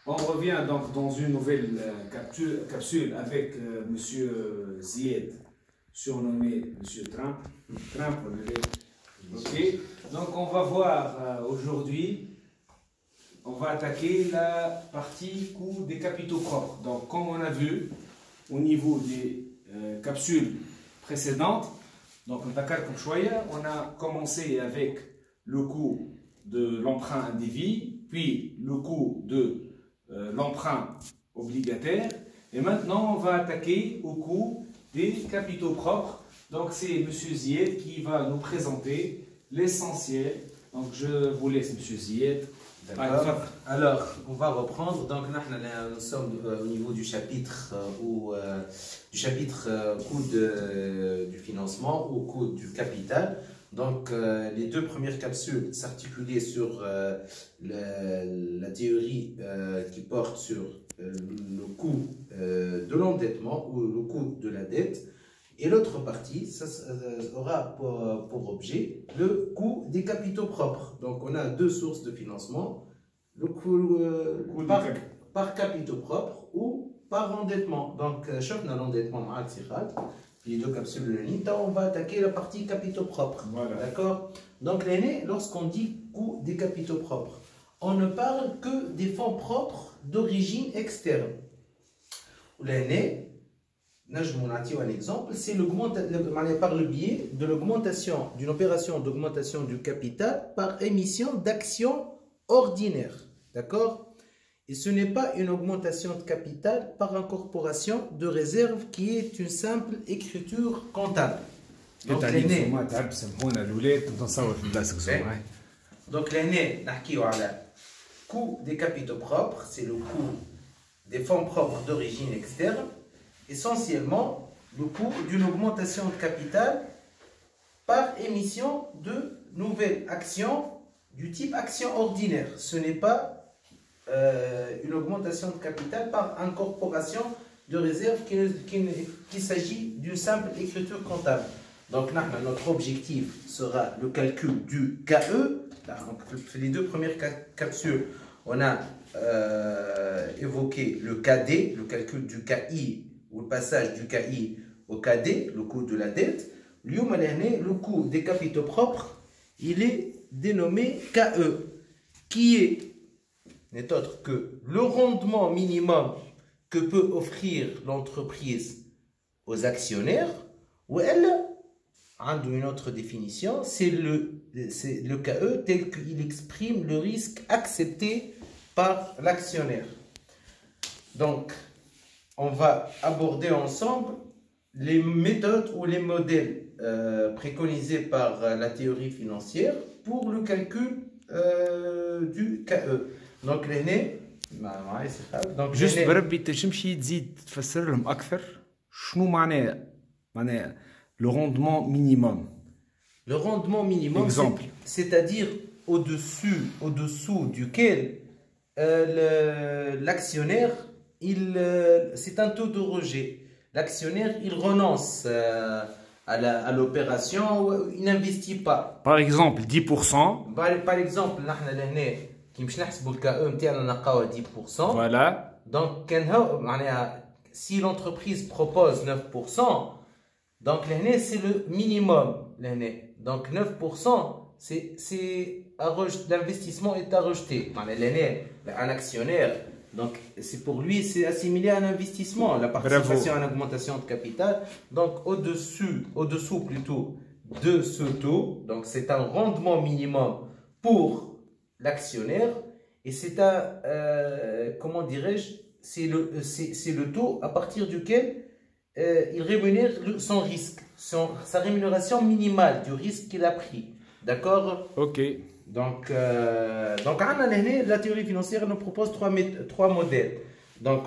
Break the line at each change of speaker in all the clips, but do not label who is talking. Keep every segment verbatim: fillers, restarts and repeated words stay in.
On revient donc dans une nouvelle euh, capsule, capsule avec euh, Monsieur Zied, surnommé Monsieur Trump. Trump, on est... Ok. Donc on va voir euh, aujourd'hui, on va attaquer la partie coût des capitaux propres. Donc comme on a vu au niveau des euh, capsules précédentes, donc on a commencé avec le coût de l'emprunt individu, puis le coût de euh, l'emprunt obligataire, et maintenant on va attaquer au coût des capitaux propres. Donc c'est M. Zied qui va nous présenter l'essentiel. Donc je vous laisse M. Zied.
D'accord. Alors, on va reprendre. Donc, nous sommes au niveau du chapitre, ou, euh, du chapitre euh, coût de, du financement ou coût du capital. Donc, euh, les deux premières capsules s'articulaient sur euh, le, la théorie euh, qui porte sur euh, le coût euh, de l'endettement ou le coût de la dette. Et l'autre partie, ça, ça aura pour, pour objet le coût des capitaux propres. Donc, on a deux sources de financement, le coût, euh,
coût
par, par capitaux propres ou par endettement. Donc, chaque l'endettement, les deux capsules de l'unité, on va attaquer la partie capitaux propres.
Voilà.
D'accord? Donc, l'année, lorsqu'on dit coût des capitaux propres, on ne parle que des fonds propres d'origine externe. L'année, un exemple, c'est par le biais de l'augmentation d'une opération d'augmentation du capital par émission d'actions ordinaires. D'accord? Et ce n'est pas une augmentation de capital par incorporation de réserve qui est une simple écriture comptable. Donc l'année, donc l'année, coût des capitaux propres, c'est le coût des fonds propres d'origine externe. Essentiellement le coût d'une augmentation de capital par émission de nouvelles actions du type action ordinaire. Ce n'est pas euh, une augmentation de capital par incorporation de réserve qu'il qui, qui s'agit d'une simple écriture comptable. Donc notre objectif sera le calcul du K E. Donc, les deux premières capsules, on a euh, évoqué le K D, le calcul du K I, ou le passage du K I au K D, le coût de la dette. Le coût des capitaux propres, il est dénommé K E, qui est n'est autre que le rendement minimum que peut offrir l'entreprise aux actionnaires, ou elle, en une autre définition, c'est le, le K E tel qu'il exprime le risque accepté par l'actionnaire. Donc, on va aborder ensemble les méthodes ou les modèles euh, préconisés par euh, la théorie financière pour le calcul euh, du K E. Donc, l'aîné,
juste بربي تمشي تزيد تفسر لهم أكثر شنو معناه معناه le rendement minimum.
Le rendement minimum, c'est-à-dire au-dessus, au-dessous duquel euh, l'actionnaire il euh, c'est un taux de rejet. L'actionnaire, il renonce euh, à l'opération, il n'investit pas.
Par exemple, dix pour cent.
Par, par exemple, qui me dix pour cent.
Voilà.
Donc, si l'entreprise propose neuf pour cent, donc c'est le minimum. Donc, neuf pour cent, c'est l'investissement est à rejeter. Un actionnaire, donc, c'est pour lui, c'est assimilé à un investissement, la participation à l'augmentation de capital. Donc, au-dessus, au-dessous plutôt de ce taux, donc c'est un rendement minimum pour l'actionnaire et c'est un, euh, comment dirais-je, c'est le, c'est le taux à partir duquel euh, il rémunère son risque, son, sa rémunération minimale du risque qu'il a pris. D'accord?
Ok.
Donc, euh, donc la théorie financière nous propose trois, trois modèles. Donc,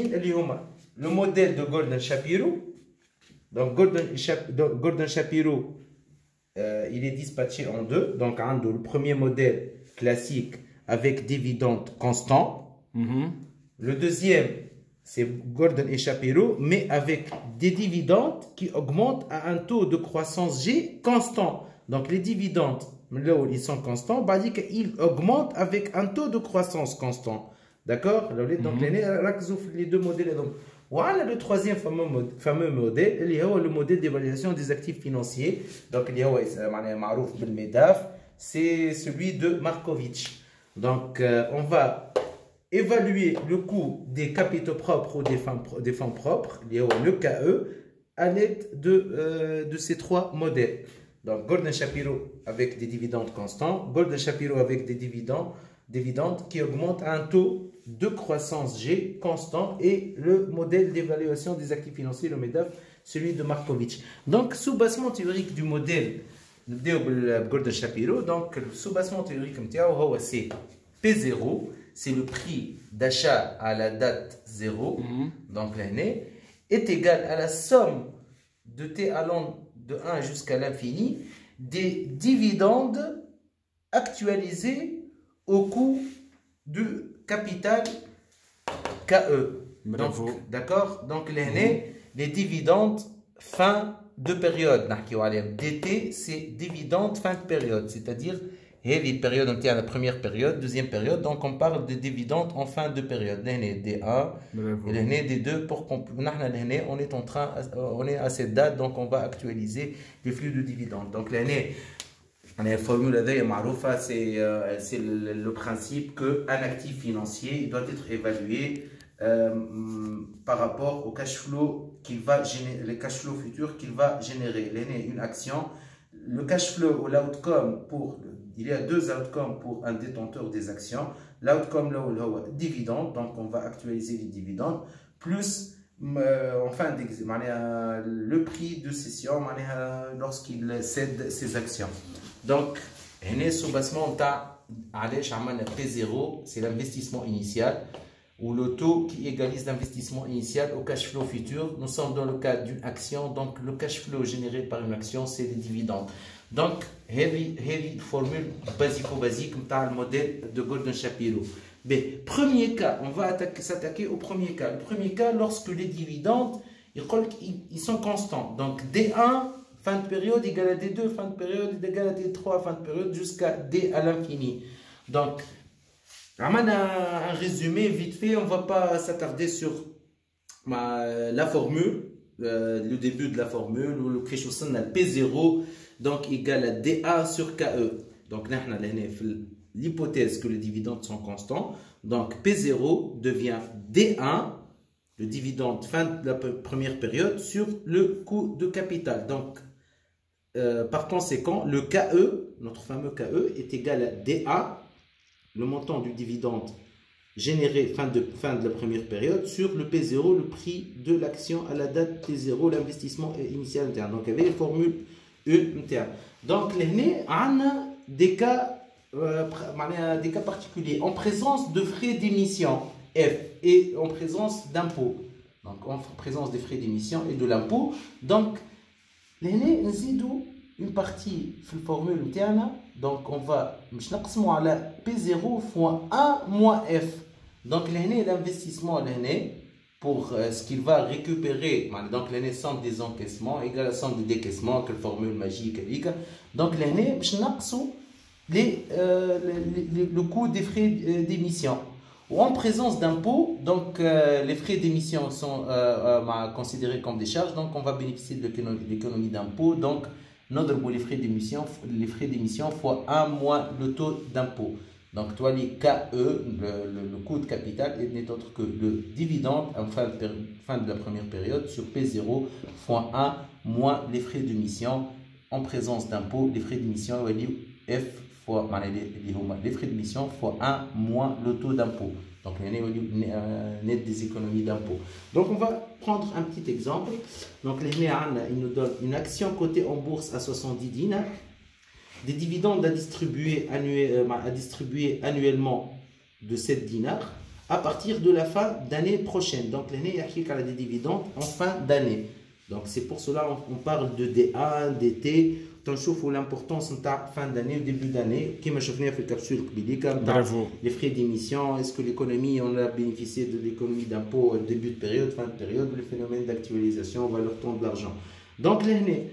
le modèle de Gordon Shapiro. Donc, Gordon, Gordon Shapiro, euh, il est dispatché en deux. Donc, le premier modèle classique avec dividendes constants.
Mm-hmm.
Le deuxième, c'est Gordon et Shapiro, mais avec des dividendes qui augmentent à un taux de croissance G constant. Donc, les dividendes, là où ils sont constants, ils augmentent avec un taux de croissance constant. D'accord? Donc, les deux modèles. Donc, voilà le troisième fameux, fameux modèle, il y a le modèle d'évaluation des actifs financiers. Donc, il y a le MEDAF, c'est celui de Markovitch. Donc, euh, on va évaluer le coût des capitaux propres ou des fonds, des fonds propres, il y a le K E, à l'aide de, euh, de ces trois modèles. Donc, Gordon Shapiro avec des dividendes constants, Gordon Shapiro avec des dividendes, dividendes qui augmentent à un taux de croissance G constant et le modèle d'évaluation des actifs financiers, le MEDAF, celui de Markovitch. Donc, sous-bassement théorique du modèle de Gordon Shapiro, donc le sous-bassement théorique c'est P zéro, c'est le prix d'achat à la date zéro, mm-hmm. donc l'année, est égal à la somme de T allant de un jusqu'à l'infini des dividendes actualisés au coût du capital K E. D'accord? Donc, l'année, mmh. les dividendes fin de période. D T, c'est dividendes fin de période. C'est-à-dire, les périodes, on tient la première période, deuxième période. Donc, on parle de dividendes en fin de période. L'année D un et l'année D deux. Pour qu'on, on est en train, on est à cette date, donc on va actualiser les flux de dividendes. Donc, l'année. La formule c'est euh, le, le principe qu'un actif financier doit être évalué euh, par rapport au cash flow qu'il va générer, les cash flow futurs qu'il va générer. L'année, une action, le cash flow ou l'outcome pour, il y a deux outcomes pour un détenteur des actions. L'outcome, le dividende, donc on va actualiser les dividendes, plus euh, enfin le prix de cession lorsqu'il cède ses actions. Donc, sous-bassement, P zéro, c'est l'investissement initial, ou le taux qui égalise l'investissement initial au cash flow futur. Nous sommes dans le cas d'une action, donc le cash flow généré par une action, c'est les dividendes. Donc, heavy, heavy formule basico-basique, le modèle de Gordon Shapiro. Mais, premier cas, on va s'attaquer au premier cas. Le premier cas, lorsque les dividendes, ils, ils sont constants. Donc, D un, fin de période égale à D deux, fin de période égale à D trois, fin de période jusqu'à D à l'infini. Donc, on a un résumé vite fait, on ne va pas s'attarder sur ma, la formule, euh, le début de la formule, ou le P zéro, donc égal à D A sur K E. Donc, l'hypothèse que les dividendes sont constants, donc P zéro devient D un, le dividende fin de la première période, sur le coût de capital. Donc, Euh, par conséquent, le K E, notre fameux K E, est égal à D A, le montant du dividende généré fin de, fin de la première période, sur le P zéro, le prix de l'action à la date P zéro, l'investissement initial interne. Donc, il y avait les formules une interne. Donc, l'année, on a des cas, euh, des cas particuliers en présence de frais d'émission F et en présence d'impôts. Donc, en présence des frais d'émission et de l'impôt. Donc, l'année, nous une partie de la formule interne, donc on va à P zéro fois un moins F. Donc l'année, l'investissement l'année pour euh, ce qu'il va récupérer, donc l'année somme des encaissements égale à la somme des décaissements, quelle formule magique. Donc l'année, les, euh, les, les, le coût des frais d'émission. Ou en présence d'impôts, donc euh, les frais d'émission sont euh, euh, considérés comme des charges, donc on va bénéficier de l'économie d'impôt. Donc, notre les frais d'émission, les frais d'émission fois un moins le taux d'impôt. Donc, toi, les K E, le, le, le coût de capital n'est autre que le dividende en fin de, fin de la première période sur P zéro fois un moins les frais d'émission en présence d'impôt, les frais d'émission F fois les frais d'émission fois un moins le taux d'impôt. Donc, il y a net des économies d'impôt. Donc, on va prendre un petit exemple. Donc, il nous donne une action cotée en bourse à soixante-dix dinars, des dividendes à distribuer, annuel, à distribuer annuellement de sept dinars à partir de la fin d'année prochaine. Donc, l'année, il y a des dividendes en fin d'année. Donc, c'est pour cela qu'on parle de D un, D T. تنشوفوا l'importance نتاع fin d'année, début d'année, كما شفناها في الكبسول القبيلية نتاع les frais d'émission, est-ce que l'économie, on a bénéficié de l'économie d'impôt au début de période, fin de période, le phénomène d'actualisation, on va leur tendre de l'argent. Donc l'année,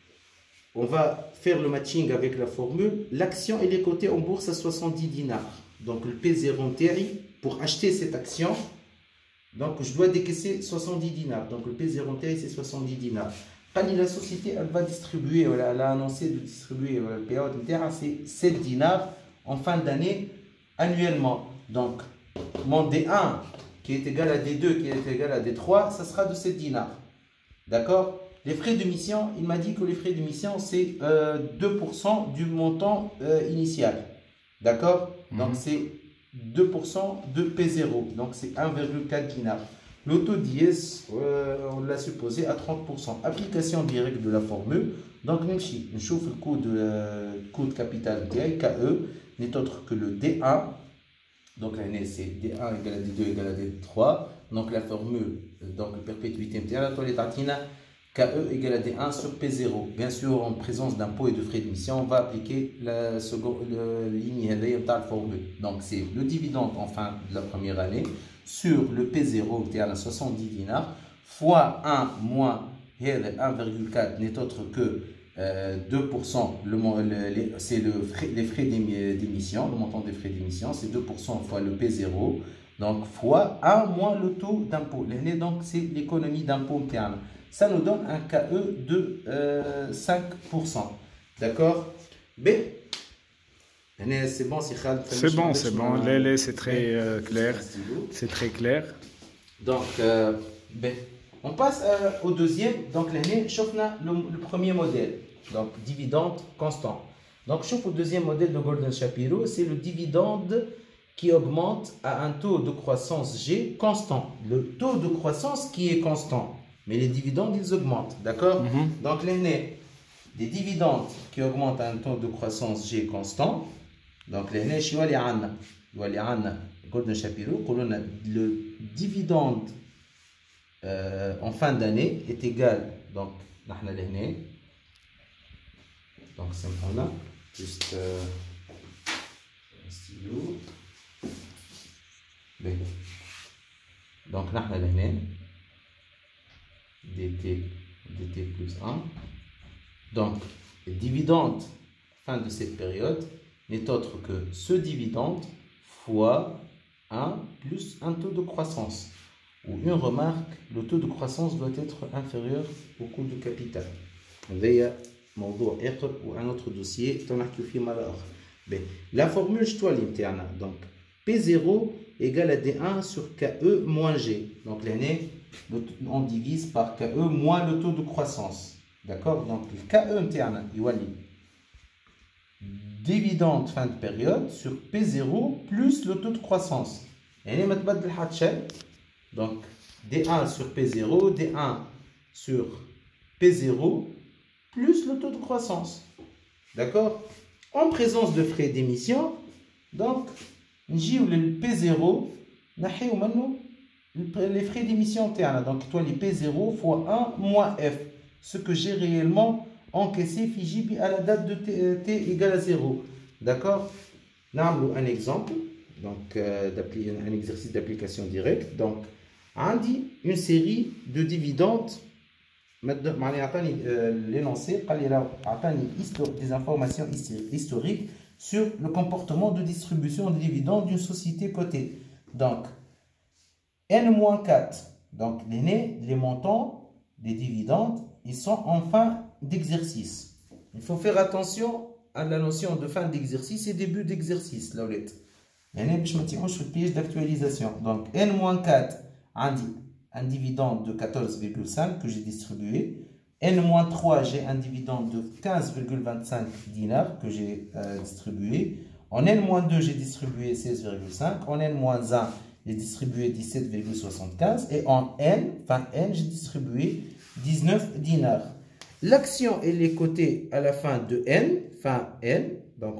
on va faire le matching avec la formule, l'action elle est cotée en bourse à soixante-dix dinars. Donc le P zéro pour acheter cette action, donc je dois décaisser soixante-dix dinars. Donc le P zéro T c'est soixante-dix dinars. La société elle va distribuer, elle a annoncé de distribuer le payout c'est sept dinars en fin d'année annuellement. Donc mon D un qui est égal à D deux qui est égal à D trois, ça sera de sept dinars. D'accord? Les frais de mission, il m'a dit que les frais de mission c'est euh, deux pour cent du montant euh, initial. D'accord? Mm-hmm. Donc c'est deux pour cent de P zéro, donc c'est un virgule quatre dinars. Le taux d'I S, euh, on l'a supposé à trente pour cent. Application directe de la formule. Donc, nous chauffe le coût de, euh, coût de capital K E n'est autre que le D un. Donc, l'année, c'est D un égale à D deux égale à D trois. Donc, la formule, donc, perpétuité interne, K E égale à D un sur P zéro. Bien sûr, en présence d'impôts et de frais de mission, on va appliquer la seconde ligne de la formule. Donc, c'est le dividende en fin de la première année sur le P zéro qui est à soixante-dix dinars fois un moins un virgule quatre n'est autre que euh, deux pour cent, le, le, c'est le frais, les frais d'émission, le montant des frais d'émission, c'est deux pour cent fois le P zéro, donc fois un moins le taux d'impôt. Donc c'est l'économie d'impôt interne. Ça nous donne un K E de euh, cinq pour cent. D'accord? B. C'est bon,
c'est bon, c'est bon. L'élé, c'est très euh, clair. C'est très clair.
Donc, euh, ben, on passe euh, au deuxième. Donc, l'année, chauffe le, le premier modèle. Donc, dividende constant. Donc, chauffe au deuxième modèle de Gordon Shapiro, c'est le dividende qui augmente à un taux de croissance G constant. Le taux de croissance qui est constant. Mais les dividendes, ils augmentent. D'accord? Mm-hmm. Donc, l'année, des dividendes qui augmentent à un taux de croissance G constant. Donc, les gens qui ont Gordon Shapiro, le dividende euh, en fin d'année est égal. Donc, donc c'est là, juste euh, un stylo. B. Donc, nous avons dt, dt plus un. Donc, le dividende fin de cette période n'est autre que ce dividende fois un plus un taux de croissance. Ou une remarque, le taux de croissance doit être inférieur au coût de capital. هذا موضوع آخر ou un autre dossier تنحكي فيه مرة أخرى. La formule je dois l'interne. Donc P zéro égale à D un sur K E moins G. Donc l'année, on divise par K E moins le taux de croissance. D'accord? Donc le K E interne, يولي dividende fin de période sur P zéro plus le taux de croissance. Donc D un sur P zéro, D un sur P zéro plus le taux de croissance. D'accord? En présence de frais d'émission, donc le P zéro, les frais d'émission internes. Donc toi les P zéro fois un moins F, ce que j'ai réellement encaissé Fiji à la date de t, t égale à zéro. D'accord? Nous avons un exemple, donc euh, un exercice d'application directe. Donc, on dit une série de dividendes. L'énoncé, des informations historiques sur le comportement de distribution de dividendes d'une société cotée. Donc, N moins quatre. Donc, les, les montants des dividendes, ils sont en fin d'exercice. Il faut faire attention à la notion de fin d'exercice et début d'exercice. Là, je me suis le piège d'actualisation. Donc, N moins quatre, un dividende de quatorze virgule cinq que j'ai distribué. N moins trois, j'ai un dividende de quinze virgule vingt-cinq dinars que j'ai euh, distribué. En N moins deux, j'ai distribué seize virgule cinq. En N moins un, j'ai distribué dix-sept virgule soixante-quinze. Et en N, fin N, j'ai distribué dix-neuf dinars. L'action, elle est cotée à la fin de N, fin N, donc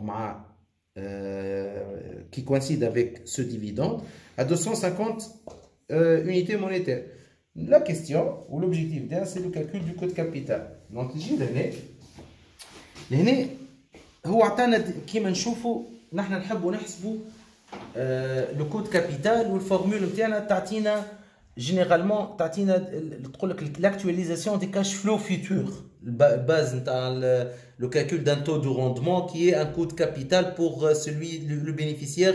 euh, qui coïncide avec ce dividende, à deux cent cinquante euh, unités monétaires. La question, ou l'objectif, c'est le calcul du code capital. Donc, j'ai l'année. L'année, هو عطانا كيما نشوفوا نحن نحبوا نحسبوا le code capital والفورمول نتاعنا تعطينا généralement تعطينا تقول لك l'actualisation des cash flow futurs. Base نتاع le calcul d'un taux de rendement qui est un coût de capital pour celui le bénéficiaire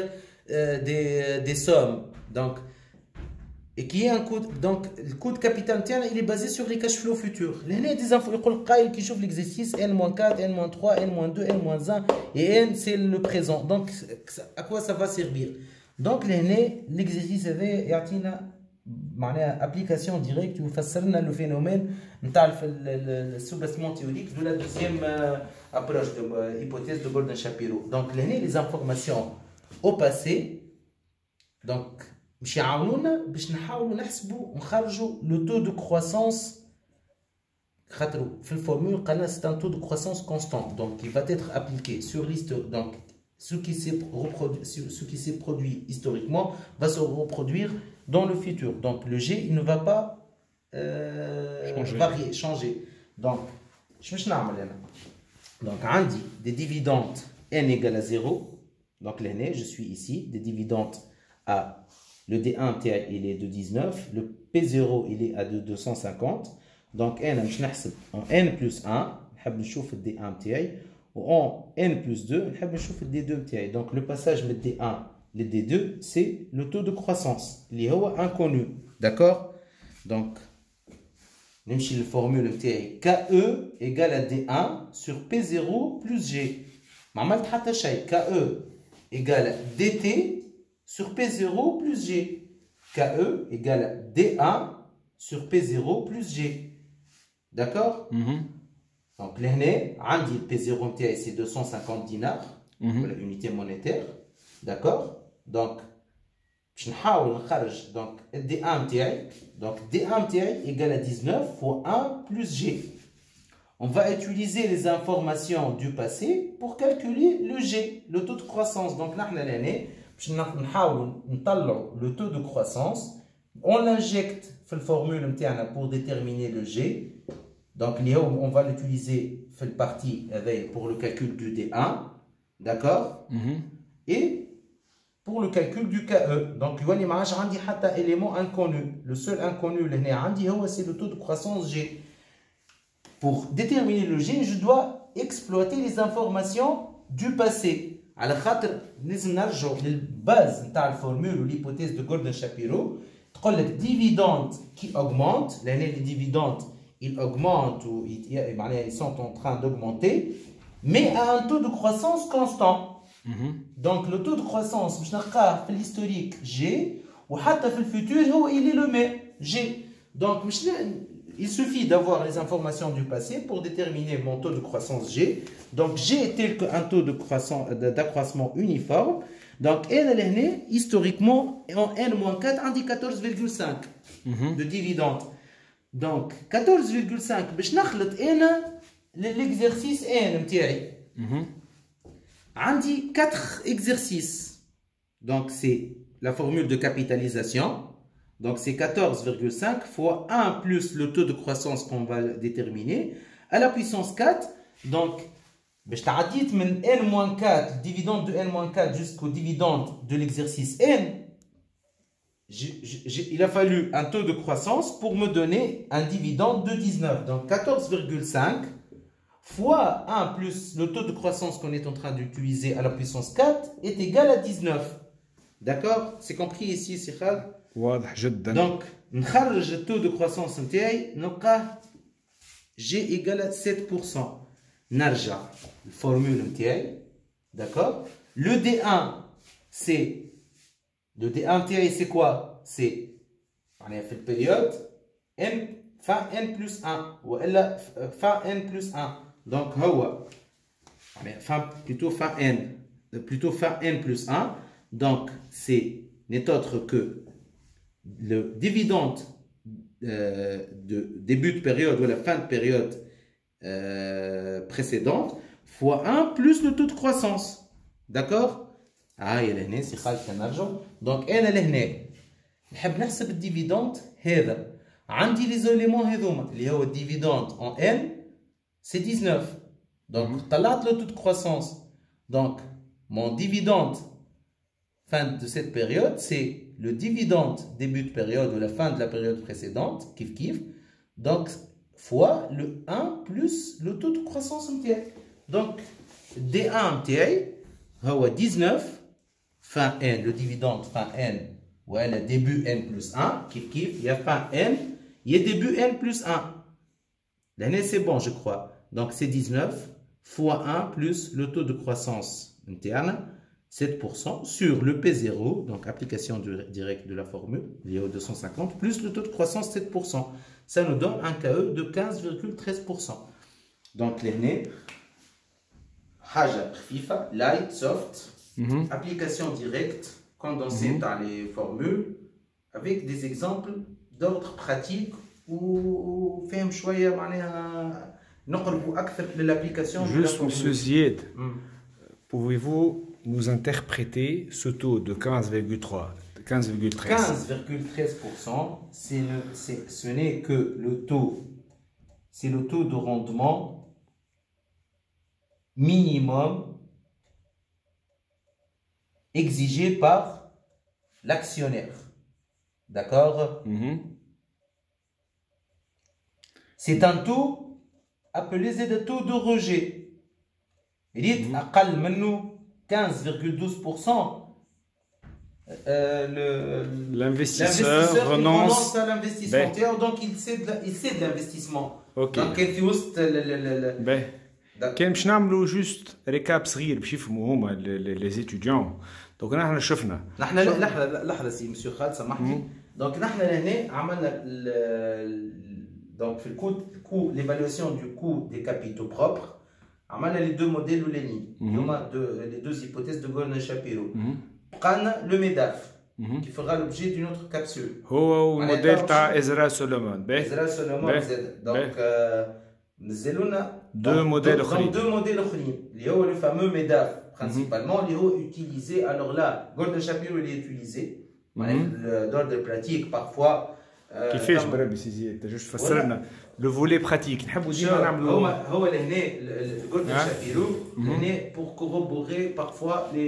euh, des, des sommes. Donc, et qui est un coût. Donc, le coût de capital interne, il est basé sur les cash flows futurs. Il y a des infos qui chauffent l'exercice N moins quatre, N moins trois, N moins deux, N moins un. Et N, c'est le présent. Donc, à quoi ça va servir? Donc, l'exercice avait une application directe où faisons le phénomène le sous-bassement théorique de la deuxième approche de l'hypothèse de Gordon-Shapiro. Donc, les informations au passé, donc, باش يعاونونا باش نحاولوا نحسبوا ونخرجوا لو تو دو كرواسونس خاطر في الفورمول قالنا c'est un taux de croissance constante donc il va être appliqué sur l'histoire donc ce qui s'est reproduit ce qui s'est produit historiquement va se reproduire dans le futur donc le G il ne va pas euh, changer. varier changer donc je vais نعمل انا donc عندي des dividendes n égale à zéro donc l'année je suis ici des dividendes à le D un T I il est de dix-neuf, le P zéro il est à de deux cent cinquante. Donc N en N plus un, on va voir le D un T I, ou en N plus deux, on va voir le D deux T I. Donc le passage de D un le D deux, c'est le taux de croissance. Il est inconnu. D'accord? Donc, même si la formule T I K E égale à D un sur P zéro plus G. K E égale à D T sur P zéro plus G. K E égale à D un sur P zéro plus G. D'accord? mm-hmm. Donc, l'année, le P zéro T I, c'est deux cent cinquante dinars, mm-hmm. l'unité monétaire. D'accord? Donc, je vais donc D un T I. Donc, D un T I égale à dix-neuf fois un plus G. On va utiliser les informations du passé pour calculer le G, le taux de croissance. Donc, l'année, le taux de croissance, on l'injecte dans la formule pour déterminer le G. Donc, on va l'utiliser dans la partie pour le calcul du D un. D'accord? Mm-hmm. Et pour le calcul du K E. Donc, il y a un élément inconnu. Le seul inconnu, c'est le taux de croissance G. Pour déterminer le G, je dois exploiter les informations du passé. على خاطر لازم نرجعوا للباز نتاع الفورمول والhypothèse de Gordon-Shapiro تقول لك dividende qui augmente l'année les dividendes ils augmentent ou ils sont en train d'augmenter mais à un taux de croissance constant. Mm-hmm. Donc le taux de croissance باش نلقاه في l'historique G وحتى في الفوتور هو il est le même G. Donc مش il suffit d'avoir les informations du passé pour déterminer mon taux de croissance G. Donc, G est tel qu'un taux d'accroissement uniforme. Donc, N est historiquement en N moins quatre, on dit quatorze virgule cinq mm-hmm. de dividendes. Donc, quatorze virgule cinq, je vais l'exercice N. Mm-hmm. On dit quatre exercices. Donc, c'est la formule de capitalisation. Donc, c'est quatorze virgule cinq fois un plus le taux de croissance qu'on va déterminer à la puissance quatre. Donc, je t'ai dit de N moins quatre, dividende de N moins quatre jusqu'au dividende de l'exercice N. Il a fallu un taux de croissance pour me donner un dividende de dix-neuf. Donc, quatorze virgule cinq fois un plus le taux de croissance qu'on est en train d'utiliser à la puissance quatre est égal à dix-neuf. D'accord? C'est compris ici, c'est clair?
واضح جدا.
Donc, نخرج le taux de croissance نتاعي نلقاه G égale à sept pour cent. نرجع الفورمول نتاعي. D'accord? Le D un, c'est le D un نتاعي c'est quoi? C'est on est fait la période n fin n plus un ou elle fin n plus un. Donc هو fin plutôt fin n plutôt fin n plus un. Donc c'est n'est autre que le dividende euh, de début de période ou la fin de période euh, précédente fois un plus le taux de croissance. D'accord? Ah, il y a l'année, c'est خالد. Donc, أنا لهنا نحب نحسب الديفيدند هذا. عندي les éléments هذوما اللي هو الديفيدند en N c'est dix-neuf. Donc, طلعت le taux de croissance. Donc, mon dividende fin de cette période, c'est le dividende début de période ou la fin de la période précédente, kif kif, donc fois le un plus le taux de croissance M T I. Donc D un M T I, c'est dix-neuf fin N, le dividende fin N, ouais, le début N plus un, kif kif, il y a fin N, il y a début N plus un. L'année, c'est bon, je crois. Donc, c'est dix-neuf fois un plus le taux de croissance interne, sept pour cent, sur le P zéro, donc application directe de la formule, liée au deux cent cinquante, plus le taux de croissance, sept pour cent. Ça nous donne un K E de quinze virgule treize pour cent. Donc, l'année, Haja, FIFA, light, soft, mm-hmm. application directe, condensée mm-hmm. dans les formules, avec des exemples d'ordre pratique ou فهم شويه معناها نقربوا اكثر للابليكاسيون.
Juste monsieur Zied, mm. pouvez-vous nous interpréter ce taux de quinze virgule trois, quinze virgule treize?
quinze virgule treize pour cent, c'est le, c'est, ce n'est que le taux, c'est le taux de rendement minimum exigé par l'actionnaire. D'accord? mm-hmm. C'est un taux appelé le taux de rejet. Il est أقل منه quinze virgule douze pour cent. Euh,
L'investisseur renonce,
renonce à l'investissement. Ben. Donc il cède, il cède l'investissement.
Ok.
Donc il fait
ben. كان باش نعملوا juste récap صغير باش يفهموا هما les étudiants. Donc نحن شفنا.
نحن لحظة لحظة سي مسيو خالد سامحني. Donc نحن لهنا عملنا donc le coût, coût, l'évaluation du coût des capitaux propres, on a les deux modèles ou les lignes, mm-hmm. les deux hypothèses de Gordon-Shapiro. Mm-hmm. Le MEDAF, mm-hmm. qui fera l'objet d'une autre capsule.
Oh, le modèle de Ezra Solomon.
Ezra Solomon, donc nous avons
deux modèles
donc deux modèles il y a le fameux MEDAF principalement, il est utilisé. Alors là, Gordon-Shapiro il est utilisé d'ordre pratique parfois.
كيفاش بربي سيدي انت جوست فسرنا لو فولي براتيك نحبوا ديما نعملوا
هو هو لهنا Gordon Shapiro لهنا pour corroborer parfois les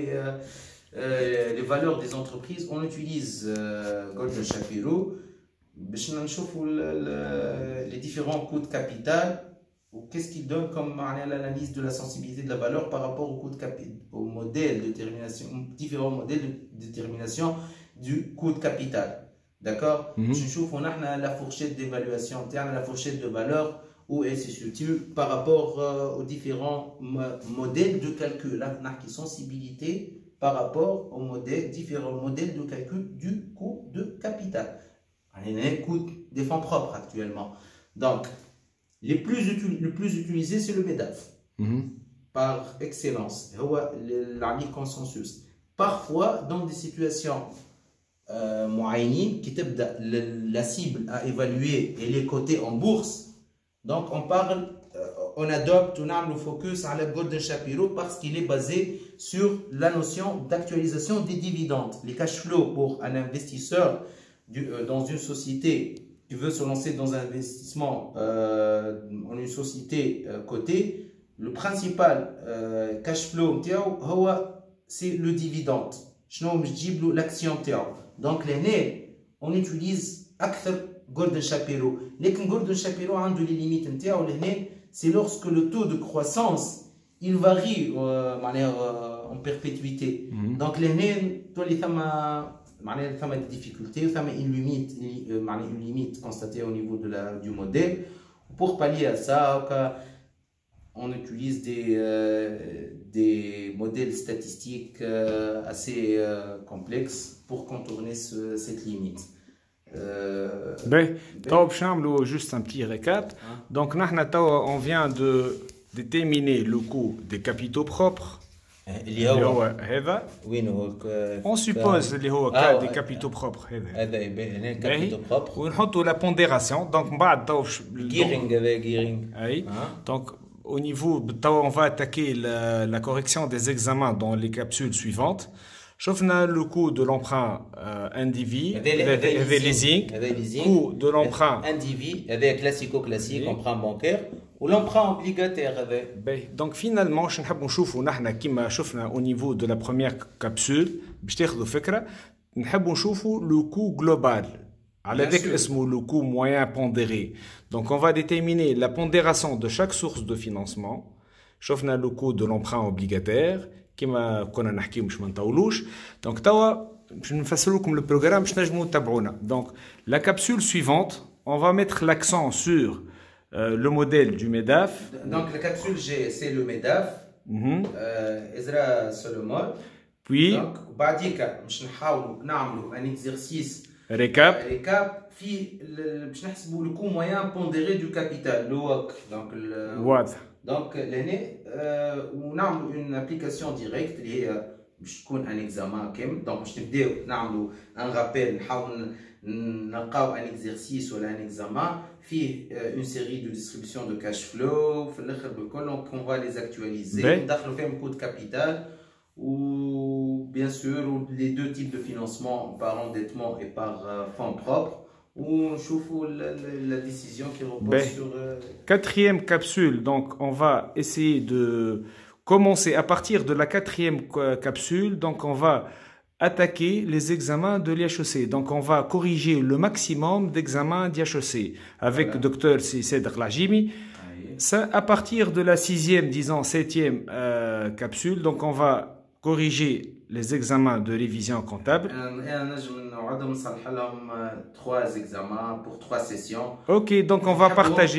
les valeurs des entreprises on utilise Gordon Shapiro باش نشوفوا les différents coûts de capital ou qu'est-ce qu'il donne comme l'analyse de la sensibilité de la valeur par rapport au coût de capital, au modèle de détermination, différents modèles de détermination du coût de capital. D'accord? Je trouve qu'on a la fourchette d'évaluation interne, la fourchette de valeur où elle se situe par rapport euh, aux différents modèles de calcul. Là, on a une sensibilité par rapport aux modèles, différents modèles de calcul du coût de capital. On a un coût des fonds propres actuellement. Donc, les plus le plus utilisé, c'est le MEDAF. Mm-hmm. Par excellence. La ligne consensus. Parfois, dans des situations Euh, moyennes qui تبدا la cible à évaluer et les cotés en bourse, donc on parle euh, on adopte on a le focus à la Gordon Shapiro parce qu'il est basé sur la notion d'actualisation des dividendes. Les cash flows pour un investisseur du, euh, dans une société qui veut se lancer dans un investissement euh, en une société euh, cotée, le principal euh, cash flow c'est le dividende. L'action تاعو. Donc l'année, on utilise أكثر Gordon Shapiro. Mais Gordon Shapiro a des limites نتاعو l'année, c'est lorsque le taux de croissance il varie euh, euh, en perpétuité. Mm-hmm. Donc l'année, toi les femmes معناها ثم des difficultés, ثم une limite, une limite constatée au niveau de la du modèle. Pour pallier à ça, on utilise des, euh, des modèles statistiques euh, assez euh, complexes pour contourner ce, cette limite.
Euh, ben, ben. Juste un petit récap. Hein? Donc, on vient de déterminer le coût des capitaux propres. On suppose que le cas des capitaux propres. On la pondération. Donc, donc au niveau, on va attaquer la, la correction des examens dans les capsules suivantes. شفنا le coût de l'emprunt individu, le leasing, coût de l'emprunt
individu avec classico classique, emprunt bancaire ou l'emprunt obligataire.
Donc finalement, je نحب نشوفوا نحنا كما شفنا au niveau de la première capsule باش تاخذوا فكرة نحب نشوفوا le coût global. Avec le coût moyen pondéré. Donc on va déterminer la pondération de chaque source de financement. Chauffna le coût de l'emprunt obligataire كما كنا نحكيو باش ما نطولوش. دونك توا باش نفسروا لكم البروغرام باش نجموا تتابعونا. دونك la capsule suivante, on va mettre l'accent sur euh, le modèle du MEDAF.
Donc la capsule G, c'est le MEDAF. Ezra Solomon.
Puis
donc بعديك باش نحاولوا نعملوا un exercice
récap.
récap في باش نحسبوا le coût moyen pondéré du capital, le W A C. donc
واضح.
donc لهنا ونعملوا une application directe اللي هي باش تكون ان اكزامان كامل. دونك باش نبداو نعملوا ان رابيل، نحاول نلقاو ان اكزرسيس ولا ان اكزامان فيه اون سيري دو ديستريبيسيون دو كاش فلو في الاخر بالكل. دونك اون فا لي اكتواليزي ندخلوا فيهم كود كابيتال و bien sûr les deux types de financement par endettement et par fonds propres. ونشوفوا la décision qui repose sur
quatrième capsule. Donc on va essayer de commencer à partir de la quatrième capsule. Donc on va attaquer les examens de l'I H E C. Donc on va corriger le maximum d'examens d'I H E C avec le docteur Cédric Lajimi. Ça, à partir de la sixième, disons septième euh, capsule, donc on va corriger les examens de révision comptable.
trois examens pour trois sessions.
Ok, donc on va partager.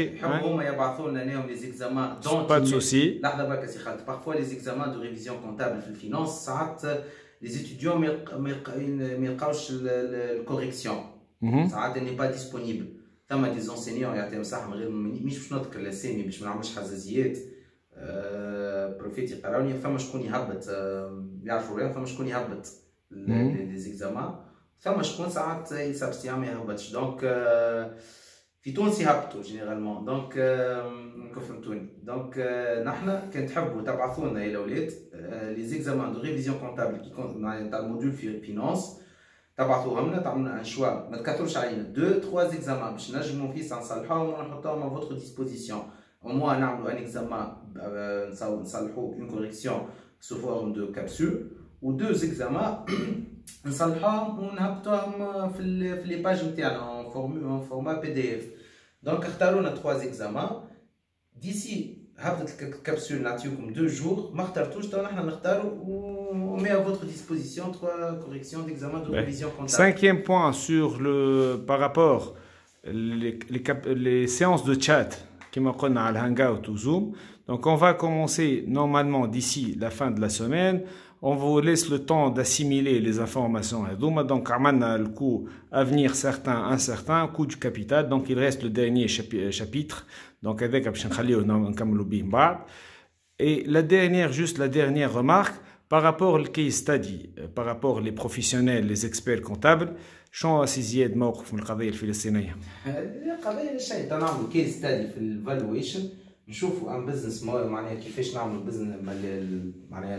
Hein?
Pas de souci.
Parfois les examens de révision comptable في الفينانس ساعات les étudiants ما يلقاوش الكوريكسيون. ساعات n'est pas disponible. ثم des enseignants يعطيهم صح من غير مش باش نذكر الاسامي باش ما نعملش حزازيات. بروفيت يقراوني ثم شكون يهبط يعرفوا عليهم، ثم شكون يهبط لي زيكزامان، ثم شكون ساعات يسابستيا ما يهبطش. دونك في تونس يهبطوا جينيرالمون. دونك فهمتوني. دونك نحن كان تحبوا تبعثوا لنا يا الاولاد لي زيكزامان دو ريفيزيون كونتابل كي كون تاع الموديول في فينانس، تبعثوهم لنا تعملوا ان شوا ما تكثروش علينا دو تخوا زيكزامان باش نجموا فيه نصلحوهم ونحطوهم à votre disposition. Au moins, on a un examen, une correction sous forme de capsule, ou deux examens, on a les pages en format P D F. Donc, on a trois examens. D'ici, la capsule n'a comme deux jours, on met à votre disposition trois corrections d'examen de révision comptable.
Cinquième point sur le, par rapport les, les, les séances de chat. On a le Hangout ou Zoom. Donc on va commencer normalement d'ici la fin de la semaine. On vous laisse le temps d'assimiler les informations. Donc on a le coût à venir certain, incertain, coût du capital. Donc il reste le dernier chapitre. Donc avec et la dernière, juste la dernière remarque par rapport au case study, par rapport les professionnels, les experts comptables. شنو زياد موقف من القضيه الفلسطينيه؟
القضيه شيء تنعملوا كيس ستادي في الفالويشن، نشوفوا ان بزنس معناها كيفاش نعملوا بزنس معناها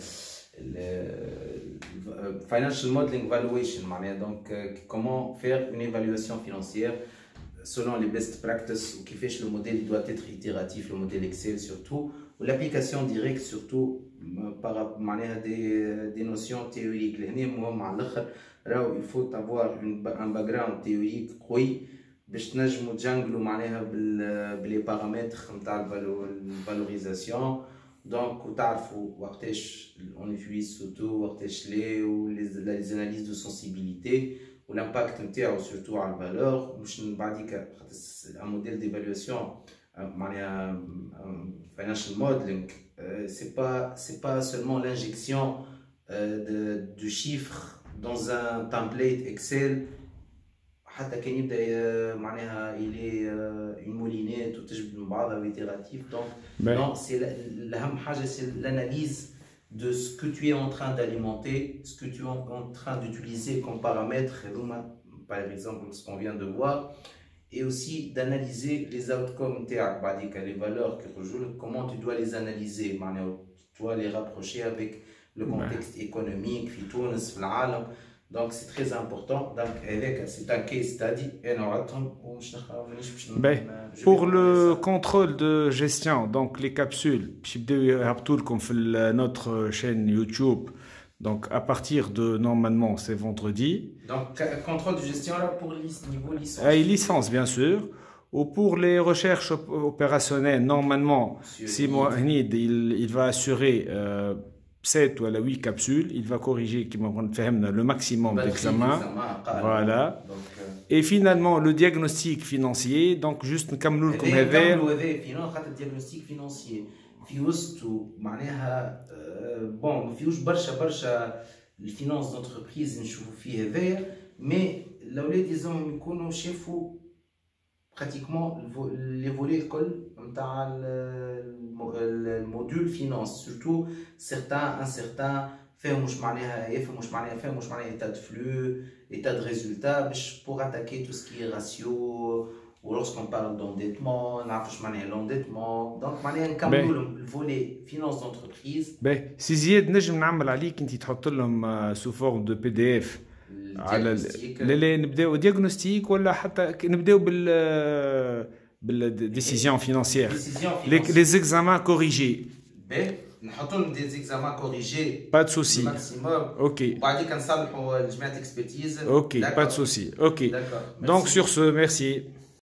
الفاينانشال موديلينغ فالويشن معناها دونك كومون فير اون ايفالواسيون فينانسيير selon les best practices وكيفاش le modèle doit être itératif, le modèle Excel surtout, ou l'application directe surtout par معناها des des notions théoriques. لهنا مهم على الاخر راهو il faut avoir une, un background théorique قوي باش تنجموا تجانجلوا معناها بال les paramètres نتاع الفالوريزاسيون. دونك وتعرفوا وقتاش on utilise surtout وقتاش لي و les analyses de sensibilité ou l'impact نتاعو surtout على الفالور. باش بعديك un modèle d'évaluation معناها financial modeling c'est pas c'est pas seulement l'injection de de chiffres dans un template Excel. حتى كان يبدا معناها إلي une moulinette وتجبد من بعضها وإيتيراتيف. donc non c'est الأهم حاجة c'est l'analyse de ce que tu es en train d'alimenter, ce que tu es en train d'utiliser comme paramètres, par exemple ce qu'on vient de voir, et aussi d'analyser les outcomes, les valeurs que tu joues, comment tu dois les analyser, tu dois les rapprocher avec le contexte économique, donc c'est très important. Donc c'est un case study.
Pour le contrôle de gestion, donc les capsules, comme notre chaîne YouTube, donc à partir de normalement c'est vendredi.
Donc contrôle de gestion là pour le niveau licence.
Et licence bien sûr. Ou pour les recherches opérationnelles, normalement, si Mohamed il, il va assurer euh, sept ou huit capsules, il va corriger le maximum d'examens. Voilà. Donc, euh... Et finalement, le diagnostic financier, donc juste comme nous comme
le diagnostic financier. في وسطو معناها بون ما فيهوش برشا برشا الفينانس دونتربريز نشوفوا فيه هذايا مي الاولاد لازمهم يكونوا شافوا براتيكمون لي فولي الكل نتاع الموديول فينانس سورتو سيغتان ان سيغتان فاهموا واش معناها يفهموا واش معناها فاهموا واش معناها ايتا دو فلو ايتا دو ريزولتا باش بور اتاكي تو سكي راسيو. Ou lorsqu'on parle d'endettement, on a fait l'endettement. Donc, on a le volet finance d'entreprise.
Si Zied, nous avons fait un diagnostic sous forme de P D F. Le diagnostic ou la décision financière. Les examens corrigés.
نحطوا لهم des examens corrigés.
Pas de souci.
Maximum.
Ok.
وبعدين كنصلحوا الجماعة expertise.
Ok, pas de souci. Ok. Donc sur ce, merci.